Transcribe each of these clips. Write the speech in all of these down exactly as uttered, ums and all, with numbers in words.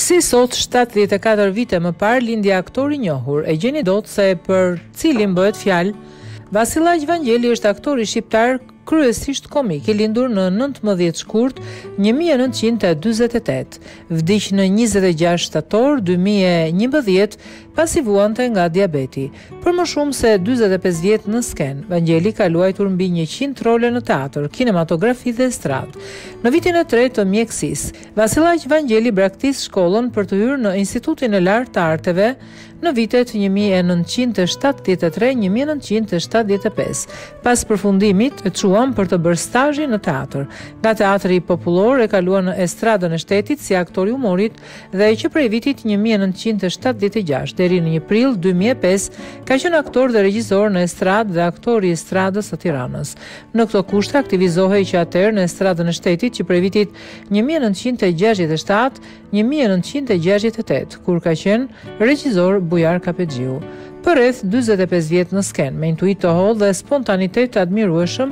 Si sot shtatëdhjetë e katër vite më parë lindi aktori i njohur, e gjeni dot se për cilin bëhet fjalë. Vasilaq Vangjeli është aktori shqiptar kryesisht komik, i lindur në nëntëmbëdhjetë shkurt një mijë e nëntëqind e dyzet e tetë, vdiq në njëzet e gjashtë shtator dy mijë e njëmbëdhjetë pasi vuante nga diabeti. Për më shumë se dyzet e pesë vjet në skenë, Vangjeli ka luajtur mbi njëqind role në teatr, kinematografi dhe estradë. Në vitin e tretë të mjekësisë, Vasilaq Vangjeli braktis shkollën për të hyrë në Institutin e Lartë të Arteve në vitet një mijë e nëntëqind e shtatëdhjetë e tre - një mijë e nëntëqind e shtatëdhjetë e pesë. Pas përfundimit e çuam për të bërë stazhi në teatr. Nga teatri popullor e kaluan në estradën e shtetit si aktor i humorit dhe që prej vitit një mijë e nëntëqind e shtatëdhjetë e gjashtë deri në një prill dy mijë e pesë ka qenë aktor dhe regjisor në estradë dhe aktor i estradës së Tiranës. Në këto kushte aktivizohej që atëherë në estradën e shtetit që prej vitit një mijë e nëntëqind e gjashtëdhjetë e shtatë - një mijë e nëntëqind e gjashtëdhjetë e tetë, kur ka qenë regjisor Bujar Kapexhiu. Për rreth dyzet e pesë vjet në skenë, me intuit të hollë dhe spontanitet të admirueshëm,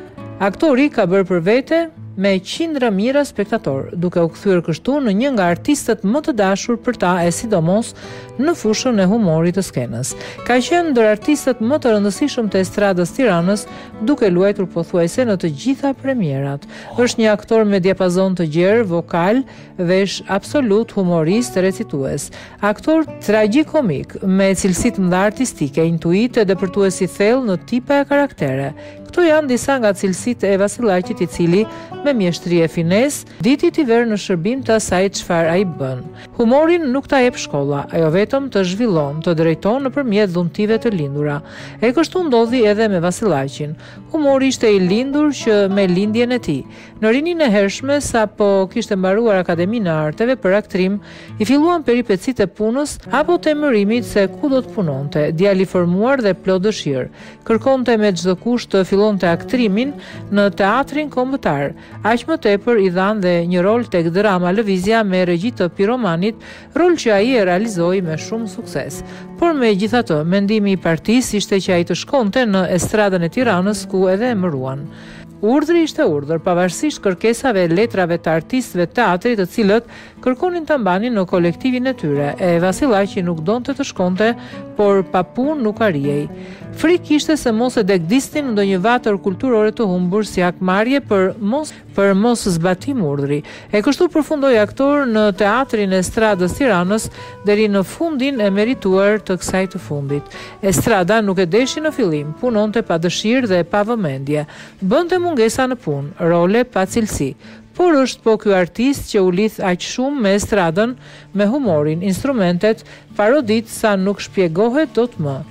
aktori ka bërë për vete me qindra mijëra spektator, duke u kthyer kështu në një nga artistët më të dashur për ta e sidomos në fushën e humorit të skenës. Ka qenë ndër artistët më të rëndësishëm të estradës Tiranës, duke luajtur pothuajse në të gjitha premierat. Është një aktor me diapazon të gjerë, vokal, vesh absolut, humorist, recitues. Aktor tragjikomik, me cilësi të mëdha artistike, intuite dhe përtues i thellë në tipa e karaktere. Këto janë disa nga cilësitë e Vasilaqit, i cili me mjeshtri e fines diti t'i verë në shërbim të asaj çfarë ai bën. Humorin nuk ta jep shkolla, ajo vetëm të zhvillon, të drejton nëpërmjet dhuntive të lindura. E kështu ndodhi edhe me Vasilaqin. Humori ishte i lindur që me lindjen e tij. Në rinin e hershme, sapo kishte mbaruar Akademinë e Arteve për aktrim, i filluan peripecitë e punës apo të emërimit se ku do të punonte, djali formuar dhe plot dëshirë. Kërkonte me çdo kusht të fillonte aktrimin në teatrin kombëtar. Aq më tepër i dhan dhe një rol tek drama Lëvizja me regji të Piromanit, rol që ai e realizoi me shumë sukses. Por megjithatë, mendimi i partisë ishte që ai të shkonte në estradën e Tiranës, ku edhe emëruan. Urdhri ishte urdhër, pavarësisht kërkesave e letrave të artistëve të teatrit, të cilët kërkonin ta mbanin në kolektivin e tyre. E Vasilaqi nuk donte të shkonte, por pa punë nuk arrijej. Frikë kishte se mos e degdisnin në ndonjë vatër kulturore të humbur si hakmarrje për mos për mos zbatim urdhri. E kështu përfundoi aktor në teatrin e estradës Tiranës deri në fundin e merituar të kësaj të fundit. Estrada nuk e deshi në fillim, punonte pa dëshirë dhe pa vëmendje. Bënte mungesa në punë, role pa cilësi. Por është po ky artist që u lidh aq shumë me estradën, me humorin, instrumentet, parodit sa nuk shpjegohet dot më.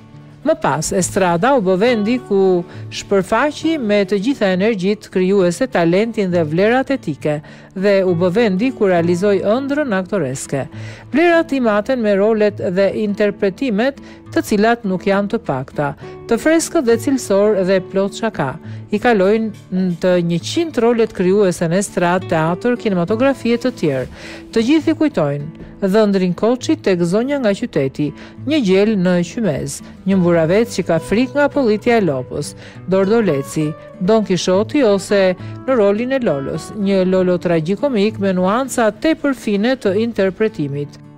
Më pas, estrada u bë vendi ku shpërfaqi me të gjitha energjitë krijuese talentin dhe vlerat etike dhe u bë vendi ku realizoi ëndrrën aktoreske. Vlerat i maten me rolet dhe interpretimet të cilat nuk janë të pakta, të freskët dhe cilësor dhe plot shaka. I kalojnë të njëqind rolet krijuese në estradë, teatr, kinematografi e të tjerë. Të gjithë i kujtojnë Dhëndrin Koçi tek Zonja nga qyteti, një gjel në Qymez, një mburavec që ka frikë nga pollitja e lopës, Dordoleci, Don Kishoti ose në rolin e Lolës, një Lolo tragjikomik me nuanca tepër fine të interpretimit.